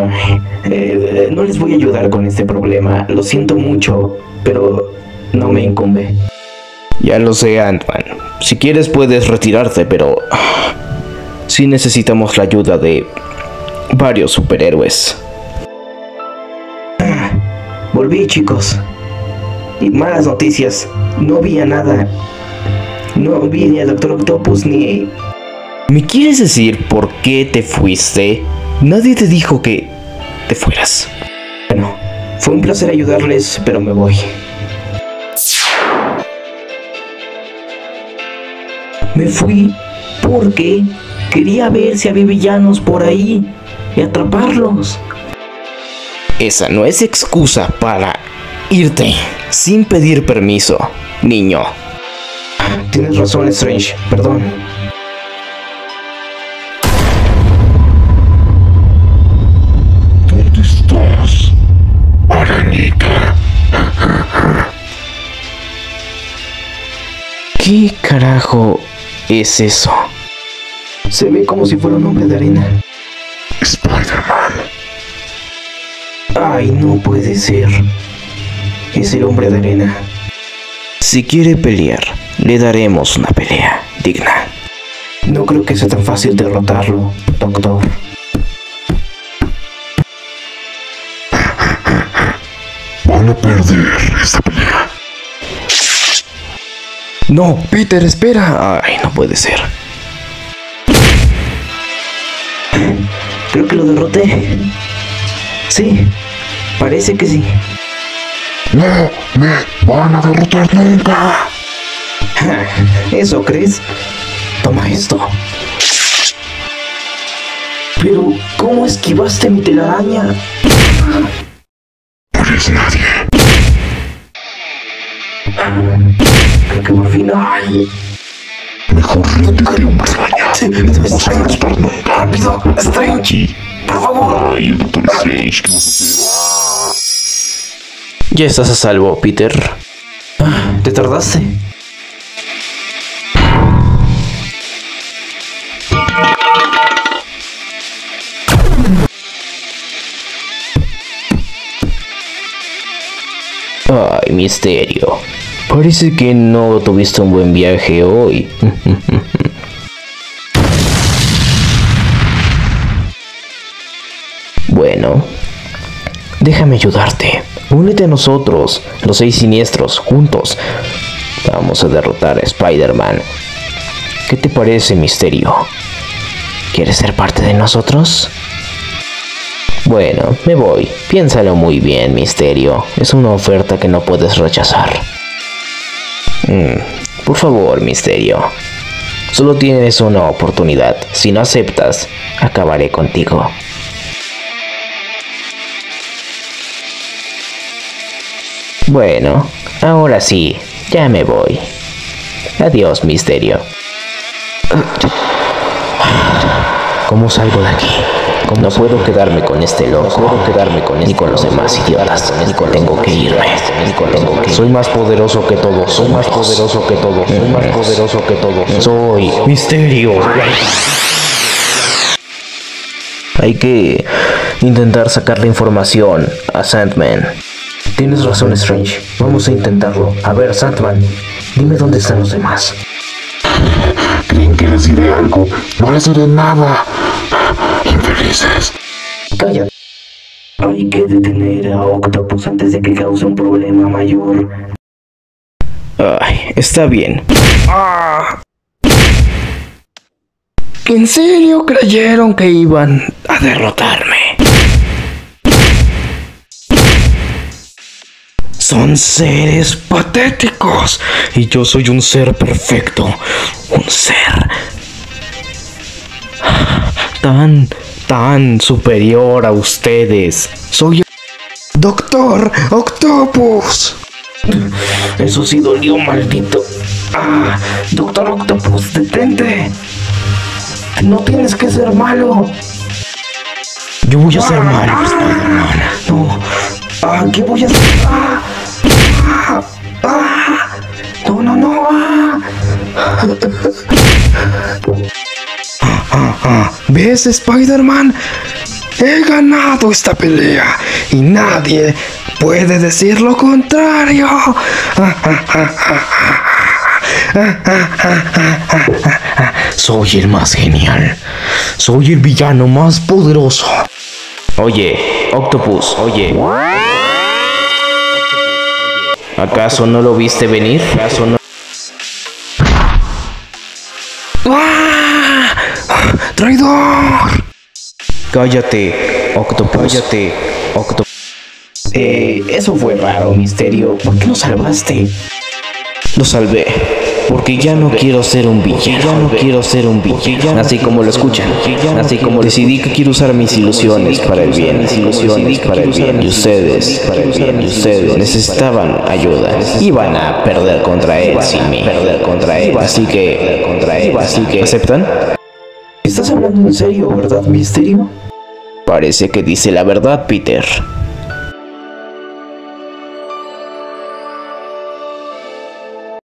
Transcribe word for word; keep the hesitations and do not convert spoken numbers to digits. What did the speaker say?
Ay, eh, no les voy a ayudar con este problema. Lo siento mucho, pero no me incumbe. Ya lo sé, Ant-Man. Si quieres puedes retirarte, pero sí necesitamos la ayuda de varios superhéroes. Ah, volví, chicos. Y malas noticias. No vi a nada. No vi ni al Doctor Octopus ni... ¿Me quieres decir por qué te fuiste? Nadie te dijo que te fueras. Bueno, fue un placer ayudarles, pero me voy. Me fui porque quería ver si había villanos por ahí y atraparlos. Esa no es excusa para irte sin pedir permiso, niño. Tienes razón, Strange. Perdón. ¿Dónde estás, arañita? ¿Qué carajo es eso? Se ve como si fuera un hombre de arena. Spider-Man. Ay, no puede ser. Es el hombre de arena. Si quiere pelear, le daremos una pelea digna. No creo que sea tan fácil derrotarlo, doctor. Van a perder esta pelea. No, Peter, espera. Ay, no puede ser. Creo que lo derroté. Sí, parece que sí. No me van a derrotar nunca. ¿Eso crees? Toma esto. Pero, ¿cómo esquivaste mi telaraña? No eres nadie. Creo que por fin hay. Mejor ríndete, hombre araña. Sí, No vas a Strange. derrotar nunca. Rápido, Strange. Por favor. Ay, Doctor Strange, ¿qué vas a hacer? Ya estás a salvo, Peter. Ah, ¿te tardaste? Ay, Misterio. Parece que no tuviste un buen viaje hoy. Bueno, déjame ayudarte. Únete a nosotros, los seis siniestros, juntos. Vamos a derrotar a Spider-Man. ¿Qué te parece, Misterio? ¿Quieres ser parte de nosotros? Bueno, me voy. Piénsalo muy bien, Misterio. Es una oferta que no puedes rechazar. Mm, por favor, Misterio. Solo tienes una oportunidad. Si no aceptas, acabaré contigo. Bueno, ahora sí, ya me voy. Adiós, Misterio. ¿Cómo salgo de aquí? No puedo quedarme con este loco, no puedo quedarme con ni con los demás idiotas, ni con tengo que irme, ni con tengo que soy más poderoso que todos, soy más poderoso que todos, soy más poderoso que todos, soy Misterio. Hay que intentar sacar la información a Sandman. Tienes razón, Strange. Vamos a intentarlo. A ver, Sandman, dime dónde están los demás. ¿Creen que les diré algo? No les diré nada. Infelices. Cállate. Hay que detener a Octopus antes de que cause un problema mayor. Ay, está bien. Ah. ¿En serio creyeron que iban a derrotarme? Son seres patéticos y yo soy un ser perfecto, un ser tan, tan superior a ustedes. Soy el Doctor Octopus. Eso sí dolió, maldito. Ah, Doctor Octopus, detente. No tienes que ser malo. Yo voy a ser malo, Spider-Man. No. Ah, ¿qué voy a hacer? Ah, ah, ah. No, no, no. Ah. Ah, ah, ah. ¿Ves, Spider-Man? He ganado esta pelea y nadie puede decir lo contrario. Soy el más genial. Soy el villano más poderoso. Oye, Octopus, oye. ¿Acaso no lo viste venir? ¿Acaso no? ¡Ah! ¡Traidor! Cállate, Octopus. Cállate, Octopus. Eh, eso fue raro, Misterio. ¿Por qué lo salvaste? Lo salvé. Porque ya no quiero ser un villano. Ya no quiero ser un villano. Así como lo escuchan. Así como decidí que quiero usar mis ilusiones para el bien. Mis ilusiones para el bien. Y ustedes, para el bien. Y ustedes necesitaban ayuda. Iban a perder contra él sin mí. Perder contra él. Así que, contra él. Así que, ¿aceptan? ¿Estás hablando en serio, verdad, Misterio? Parece que dice la verdad, Peter.